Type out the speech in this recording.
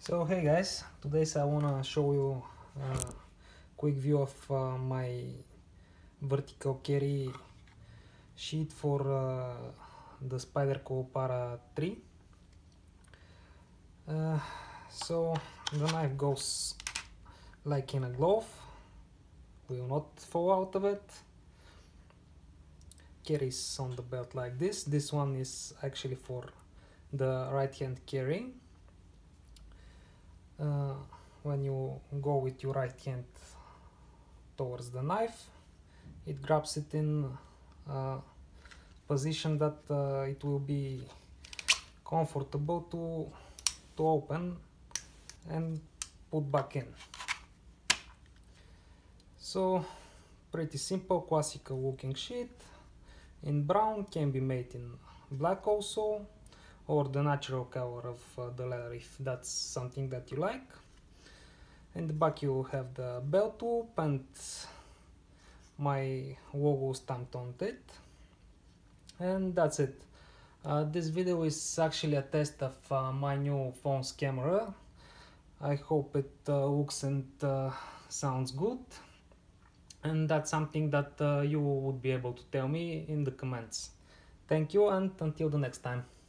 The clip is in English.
So hey guys, today I wanna show you a quick view of my vertical carry sheet for the Spyderco Para 3. So the knife goes like in a glove, will not fall out of it. Carries on the belt like this. This one is actually for the right hand carry. When you go with your right hand towards the knife, it grabs it in a position that it will be comfortable to open and put back in. So pretty simple, classical looking sheet in brown, can be made in black also, or the natural color of the leather if that's something that you like. In the back you have the belt loop and my logo stamped on it, and that's it. This video is actually a test of my new phone's camera. I hope it looks and sounds good, and that's something that you would be able to tell me in the comments. Thank you, and until the next time.